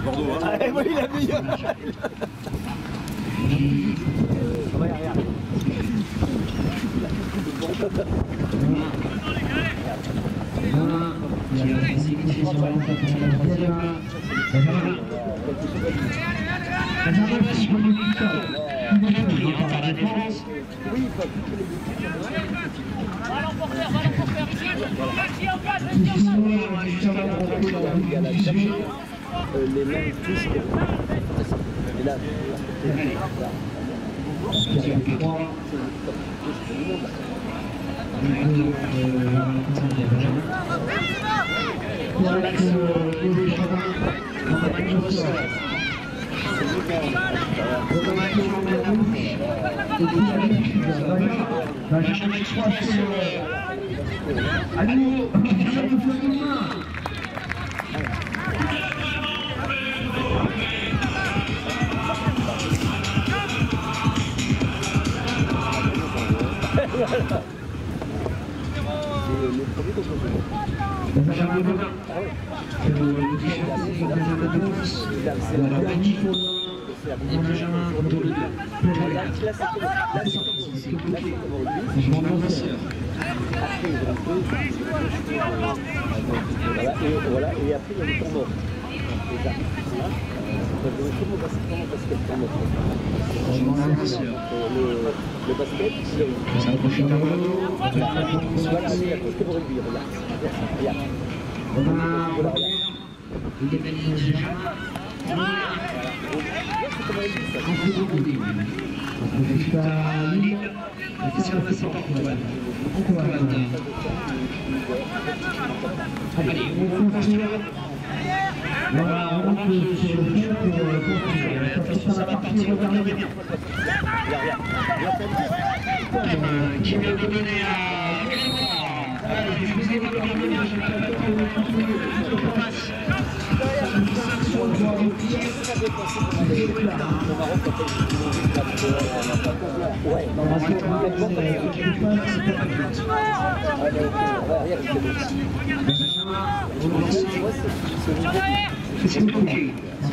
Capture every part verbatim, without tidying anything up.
Bordeaux. Hein. Ah, oui, il a mis. Regarde, les mains touchent. Et là, le premier contre voilà, et après il y a le temps mort. Comment va se faire le temps mort? Le basket, voilà, c'est la course que vous rugby, regarde. Regarde. Voilà, regarde. Voilà, on rentre sur le fond pour construire. Attention, ça va partir, regardez bien. Qui vient de donner à Clément. Allez, je vous ai regardé bien, je vais faire passe. C'est compliqué.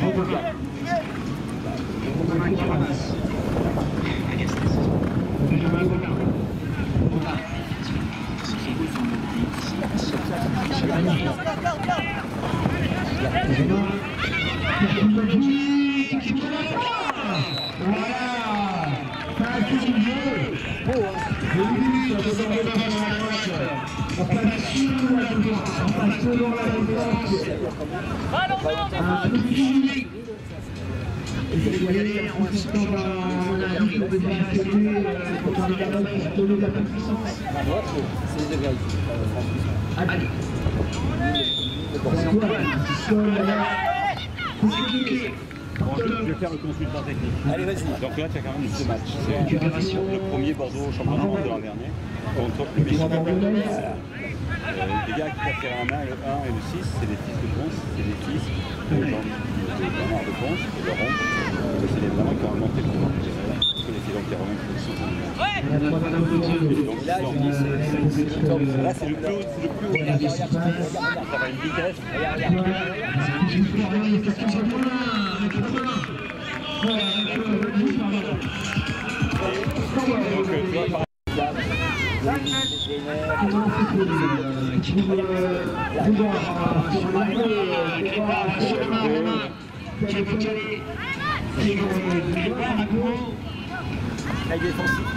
Je vais faire le consultant technique. Allez, vas-y. Donc là, tu as quand même deux matchs. C'est le premier Bordeaux championnat de l'an dernier contre le Michigan. Euh, les gars qui peuvent faire la main, le un et le six, c'est les fils de Ponce, c'est les fils de Bernard de Ponce et de Ron. C'est les vraiment qui ont monté le tournoi. Parce que les filles qui remontent le six. Là, c'est le plus haut, c'est le plus haut. Ça va une vitesse. Donc, tu vois, par la défensive.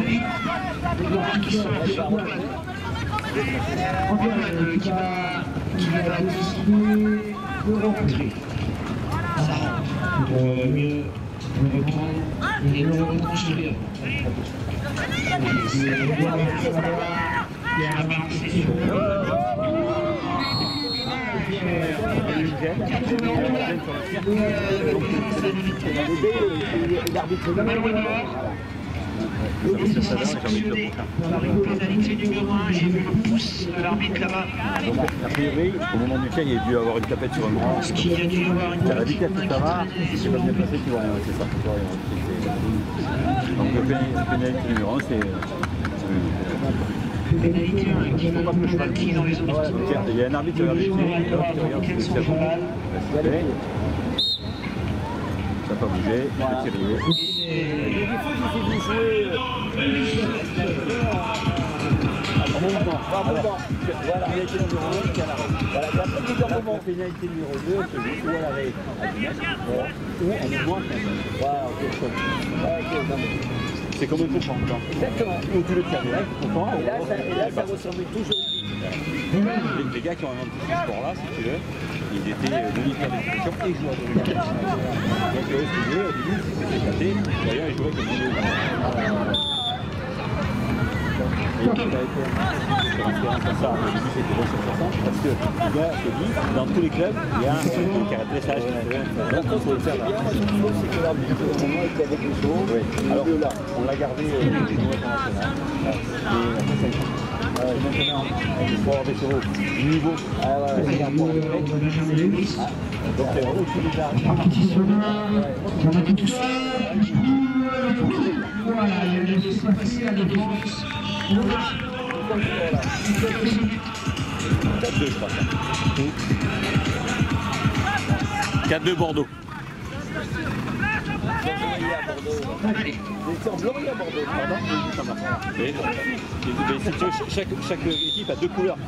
Qui va décider de rentrer. Pour mieux reprendre et le reconstruire. Pour la pénalité numéro un, j'ai vu le pouce de l'arbitre là-bas. Donc, a priori, au moment du tir, il y a dû avoir une tapette sur un bras. Ce qui a dû avoir une la vitesse que ça va, c'est pas bien passé, tu vois, c'est ça. Donc, le pénalité numéro un, c'est. Pénalité qui va pas cheval qui dans les autres. Il y a un arbitre qui regarde les pieds, l'autre qui regarde le cerveau. Ça n'a pas bougé, Voilà. c'est tiré. Donc il faut qu'il vous jouer en mouvement. En mouvement. Voilà. Pénalité numéro un, qui est à l'arrêt. Voilà, il y a plusieurs La moments. pénalité numéro deux, elle se joue ou à l'arrêt à dix mètres, ou en mouvement à quinze mètres. Voilà, ok, je comprends. Ouais, ok, non, mais- C'est comme un coup de champion. Exactement. Ou tu le tires direct, content. Et là, ça, et là, ça ressemble toujours. Les, les gars qui ont inventé ce sport-là, si tu veux, ils étaient euh, moniteurs d'éducation et joueurs de rugby. Donc eux, si tu veux, au début, c'était éclaté. D'ailleurs, ils jouaient comme des deux. Et ça a été sur un terrain comme ça, au début, c'était deux cent soixante, parce que le gars se dit, dans tous les clubs, il y a un truc qui a un dressage. Donc, il faut le faire là. Moi, ce qu'il faut, c'est que l'arbitre, au moment où il était avec les chevaux, Oui. Alors là, on l'a gardé au niveau international. Et euh, maintenant, il faut avoir des chevaux du niveau. ah ouais, C'est un point direct. Ah, donc c'est vraiment tout déjà. Voilà, il y a des espaces à défense. quatre deux, je crois. quatre deux Bordeaux. c'est en blanc et à Bordeaux. Pardon, ça marche. Mais, mais si tu veux, chaque, chaque équipe a deux couleurs.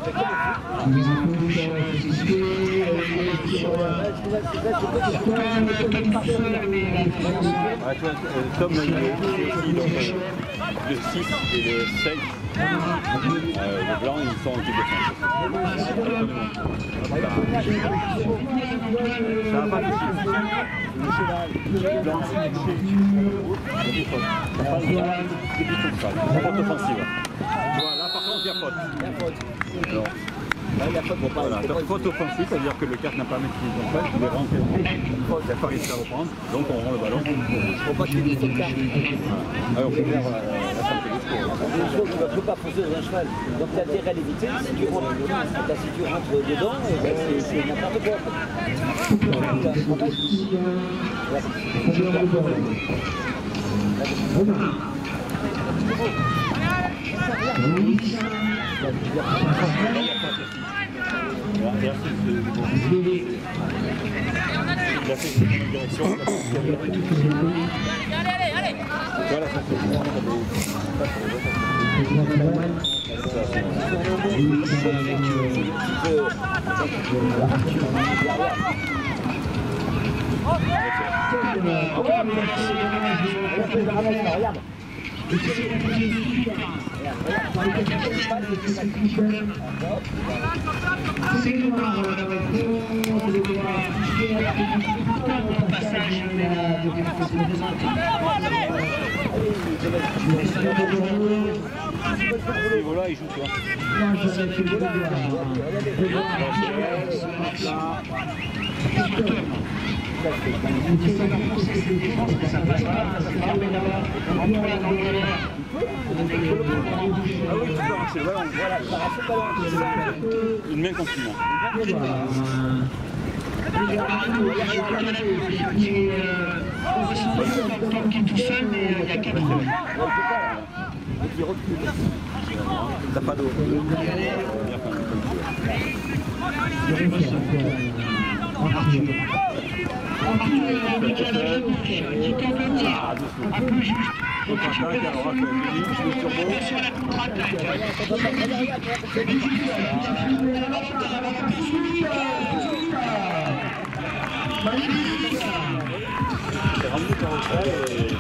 Ah, tu vois, euh, Tom, il est aussi donc, euh, le six et le cinq. Euh, les blancs, ils sont en équipe de France. Ça n'a pas de chiffre. Le cheval, le blanc, c'est le cheval. Ça passe bien, c'est du tout ça. C'est faute offensive. Voilà, là par contre, il y a faute. Il y a faute. Alors, Là, il y a faute pour pas. voilà, faute offensive, c'est-à-dire que le quatre n'a pas maîtrisé son faute, il est rentré dans le il n'a pas réussi à reprendre, donc on rend le ballon. Faut pas qu'il y ait des fautes de carte. Ah, on peut faire euh, la santé du sport. Un cheval qui ne peut pas foncer dans un cheval. Donc tu as intérêt à l'éviter. Si tu rentres dedans, là, si tu rentres dedans, eh ben, c'est c'est n'importe quoi. Donc, tu as un travail. Voilà, et ensuite, euh, il a fait cette même direction. Voilà, ça fait. Regarde. Et voilà, il joue quoi. Ah oui, tu peux arracher le ballon. Voilà, tu arraches le ballon. Une main continue. Qui est tout seul, mais il y a quatre ans. Et puis recule. T'as pas d'eau. Sur la contre-attaque. C'est ramené par le cheval et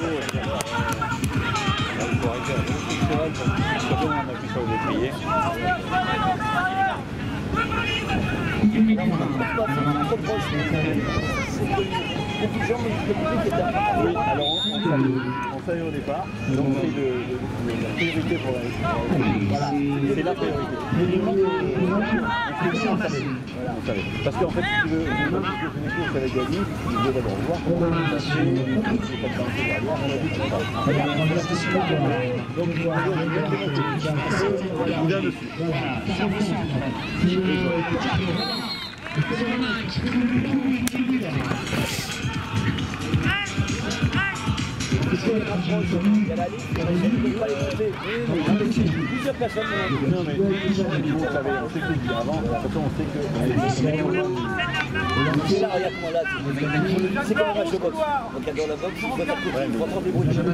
il faut arrêter avec le cheval parce que c'est bien on appuie sur le déplier. Oui, alors on, on, savait, on savait au départ, donc c'est de, de, de la priorité pour la voilà, c'est la priorité. On savait, voilà, on savait. Parce qu'en fait, si tu veux, le moment que je venais avec Gabi, il veut d'abord voir comment on a fait, j'ai pas de temps derrière, on a vu tout ça. Donc, je dois aller bien boudin dessus. Il y a la ligne, on ne peut pas les monter. Plusieurs personnes. Non mais, on savait, on sait que le dire avant, de toute façon on sait que... C'est là, regarde comment là, c'est comme un match de boxe. Donc dans la boxe, tu dois faire couper, tu dois prendre des bruits. Non,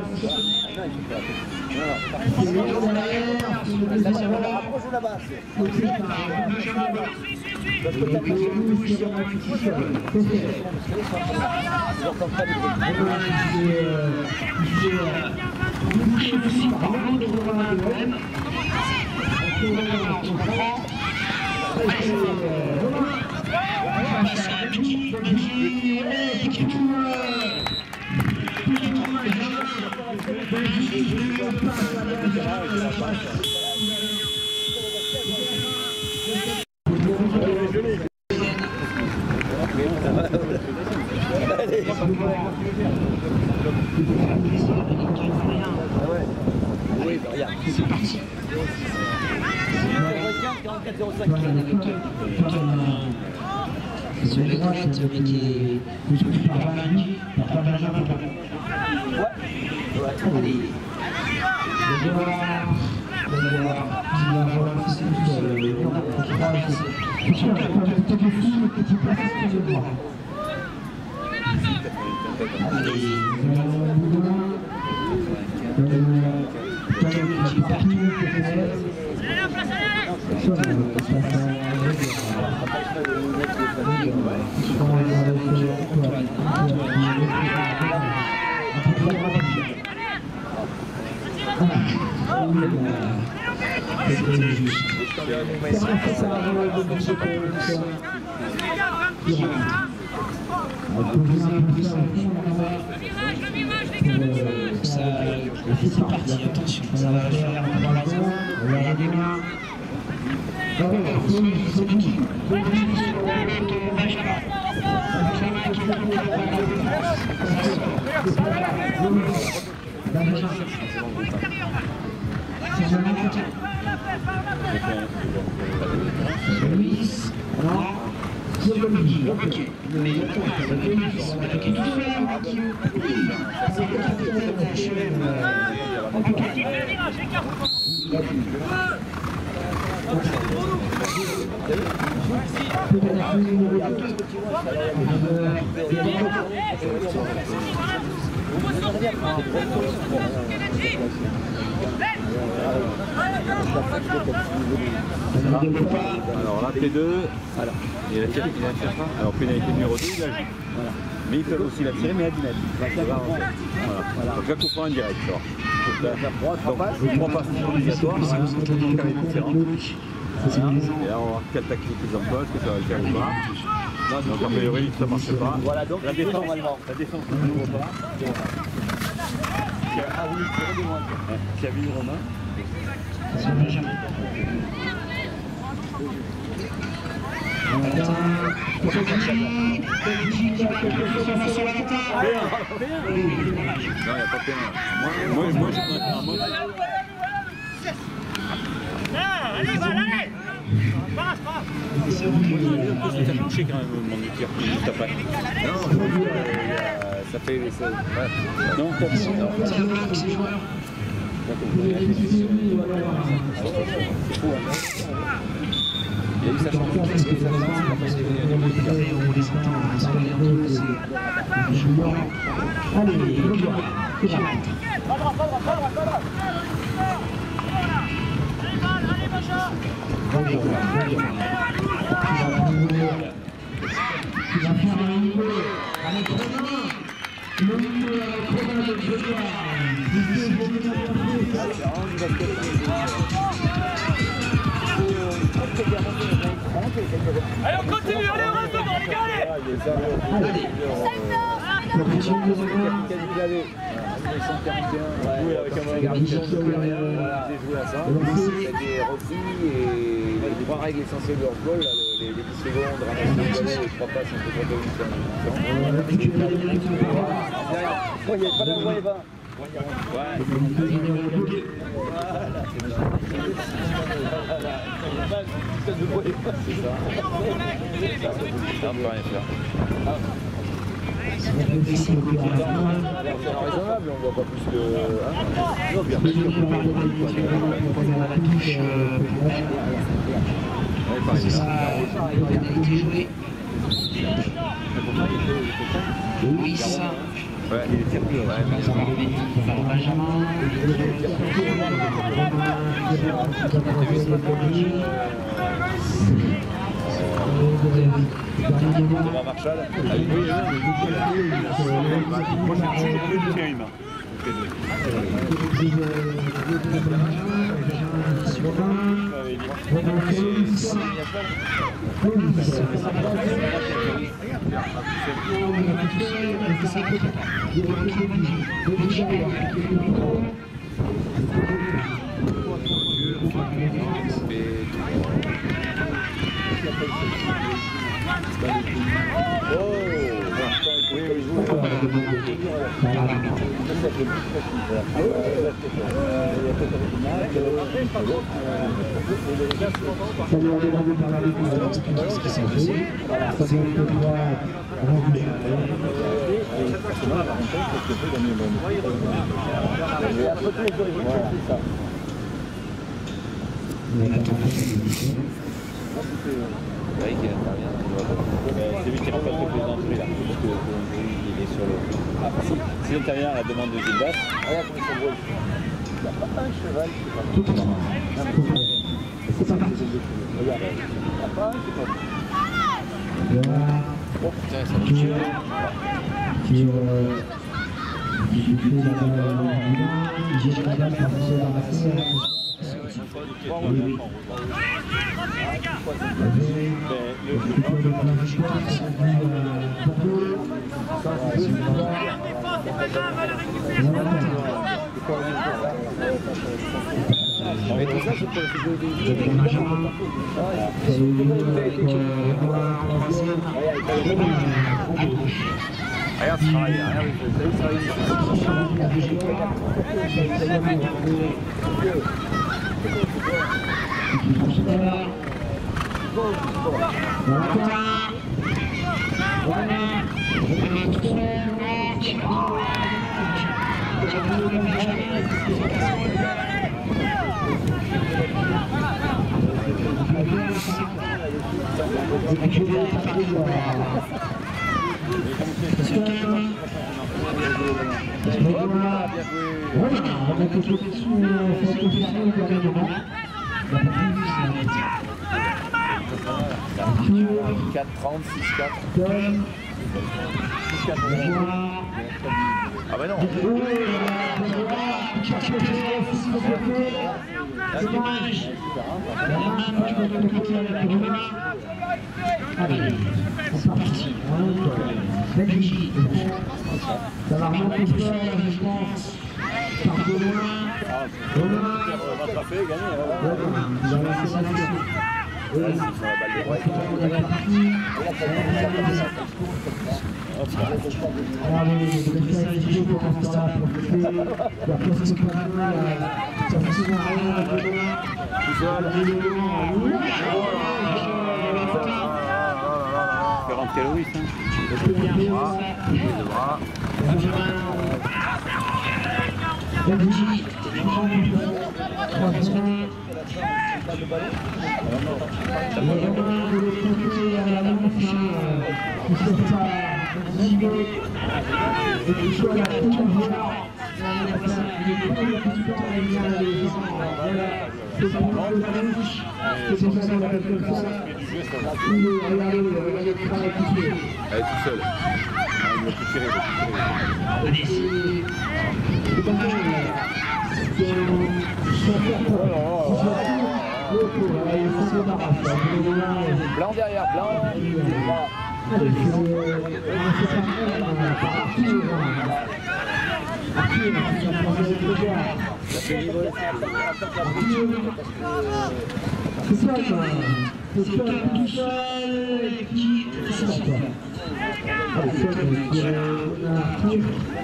rapproche de là-bas. Parce que t'as plus de bruit sur un petit peu. Ils n'entendent pas les bruits. Bouché aussi par l'autre Romain de Rennes. On comprend. Face à petit, petit, petit tour. Petit tour, oui, regarde. c'est parti. quarante-quatre zéro cinq. Sur les droites, mais qui est soutenu par Benjamin, par Benjamin. Ouais. Ouais. Allez. Le devoir, le devoir, qui va relancer tout seul. Le devoir, qui va relancer. C'est sûr, il y a pas de tête de fille, mais qui passe sur le droit. Allez, nous allons au bout. Le qui partout, peut-être. C'est parti, attention, ça va faire dans la zone, on va aider là. C'est qui? Luis, alors, c'est le midi, ok. Mais il faut que ça Luis, on va attaquer tout de même. C'est le capitaine, Alors là, P deux, alors, il a tiré, il a tiré ça. Alors pénalité numéro deux, il a joué. Voilà. Mais ils peuvent aussi la tirer, mais à dix mètres. Voilà. Voilà. Donc là, coup franc indirect. Donc je prends pas c'est obligatoire, carré différent. Et là, on va voir quelle tactique ils emploient, est-ce que ça va le faire ou pas. Donc a priori, ça ne marche pas. Voilà, donc la défense, la défense ne s'ouvre pas. Ah oui, c'est moi. Qui a vu Romain? Non, il n'y a pas de pénal. Moi, moi, je prends un mot. Allez, va, allez! Passe, passe! Moi, je vais faire toucher quand même mon tir juste après. Non, ça fait. Non, pas de il y a eu sa chance. Allez, le droit. Pas droit, pas droit, pas droit, pas droit! Allez, Macha! Tu vas faire un niveau avec Romain. Le niveau avec Romain de Grégoire. Allez, on continue, allez, on reste devant, les gars, allez! Allez, on continue de Romain. Oui, avec un garnichon de rien, voilà, j'ai joué à ça. Il des refus et les trois règles essentielles de handball, là, les, les dix secondes, ramasser le ballon, les trois passes, un peu trop de huit. Il n'y a pas d'endroit et vingt. Ouais. C'est raisonnable, on ne voit pas plus que... Non, bien. C'est ça, il a été joué. Louis. Ouais, il est circuit, ouais. Benjamin. Thomas Marshall. Ah oui, oui, Moi, je suis le plus Thierry. Oui, qui intervient. C'est lui qui remplace le président de là. Parce que il est sur le. Ah, si, s'il intervient à la demande de Gildas, regarde comme ils sont beaux. Il n'y a pas un cheval qui est pas tout. C'est pas parti. Regarde. Il n'y a pas un qui est pas tout. Oh putain, ça me tue. Mais tout ça, c'est pour regarde, ce travail, regarde, quatre trente, six quatre. six quatre. Ah bah non. Allez, c'est parti. Belgique. Ça va remonter fort, je pense. Par de loin. Rattrapé, gagné. Il a lancé la nation. Et on est parti. Allez, le message du jeu pour l'instant, pour profiter. La poste pas mal, ça fait souvent rien à deux loin. Tout seul. quarante calories, hein. Belgique, troisième. Les Romains de l'autre côté à la même fin, qui ne sont pas motivés et qui sont à la toute voie. Il est plus le petit temps à venir les gens. Voilà, c'est pour le rouge, c'est pour ça qu'on l'appelle comme ça. Regardez, regardez le travail qu'il fait. Elle est toute seule. Il va tout tirer, il va tout tirer. C'est pas mal. C'est un champion. Blanc derrière, blanc. C'est ça, c'est ça, tout seul qui c'est ça. Allez, ça, je dirais, on a Arthur.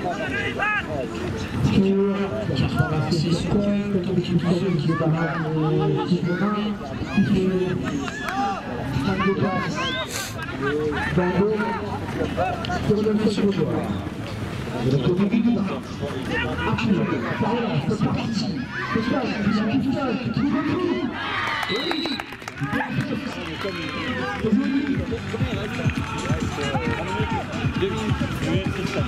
Arthur, qui a ramassé ce coin, comme tu le savais, qui est barrage qui fait cinq de passe. Bango, pour le monsieur de joueur. Et le comité de Arthur, par là, c'est parti. C'est ça, c'est ça, c'est ça, c'est tout le monde. Oui. C'est deux minutes. deux minutes trente-cinq.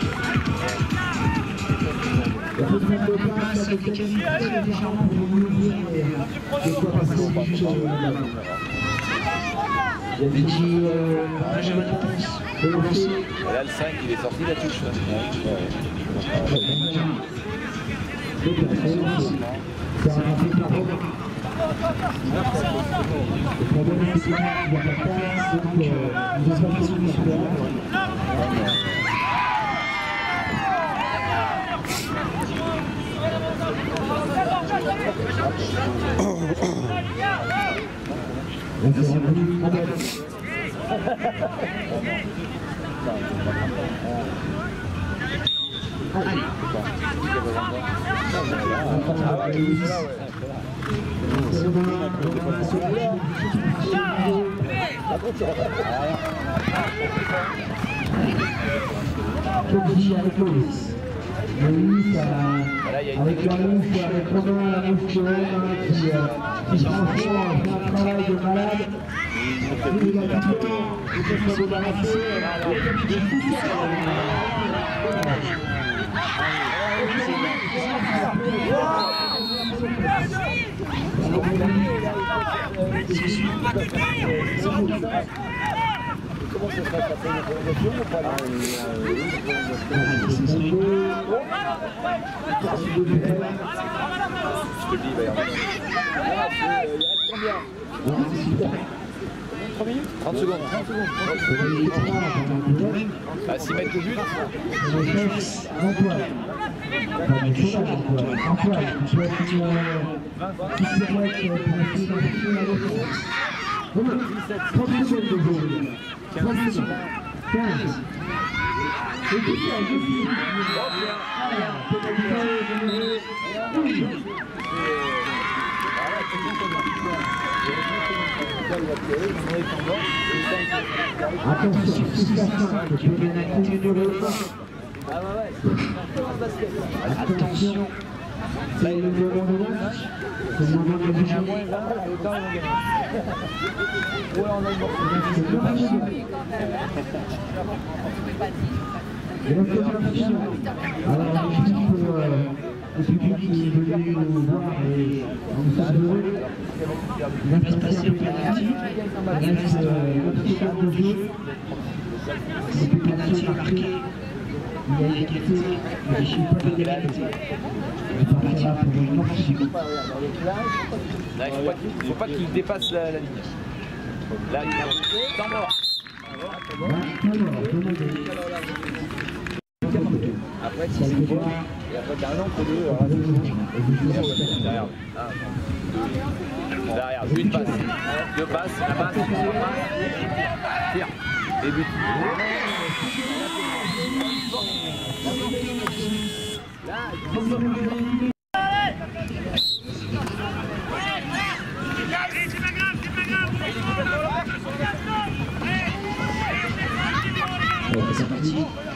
La deuxième de passe avec Camille très légèrement pour ouvrir et quoi passer au but sur la main. Il y a petit Benjamin Ponce de lancer. Là, le cinq, il est sorti de la touche. Là. Ouais, ouais. Le performance. C'est un rappel par Romain. Le problème, c'est qu'il n'y a pas de passe, donc nous avons pas besoin de super. On fait revenu à Belle. Allez. Toki avec Loïs. Loïs avec la mouche, avec Romain, la mouche de Romain qui, qui franchement fait un travail de malade. Il a du temps, il peut se débarrasser. Comment ça se passe après une prolongation ou pas? Je te le dis, il va y avoir. Il reste combien? trois minutes? trente secondes. trente secondes. À six mètres de but. Antoine. Antoine, Antoine, tu vas être qui se permet pour essayer d'enchaîner la défense. Romain, trente secondes de jeu. trente secondes. quinze. Et puis ça, je suis. Attention, six à cinq, le pénalty de l'autre. Attention, c'est le moment de match. C'est le moment de bouger. Il reste vingt finales. Alors, je dis pour le public qui est venu nous voir et nous saluer. Il reste passer au pénalty. Il reste neuf secondes de jeu. C'est le pénalty marqué. Il y a égalité, mais je ne suis pas d'égalité. Il partira pour une manche. Là, il ne faut pas qu'il dépasse la, la ligne. Là, il est temps mort. Après, si c'est bon, et après, t'as un an pour deux. Derrière. Derrière, une passe. Deux passes, la passe, tire. Et but. C'est parti.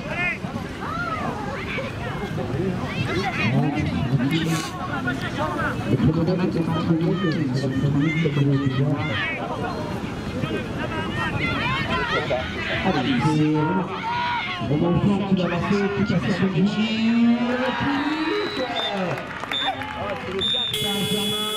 Le premier match est entre nous, c'est le premier que vous allez voir. Allez, c'est Romain Fort qui va lancer, tout à fait Belgique. Saint-Germain.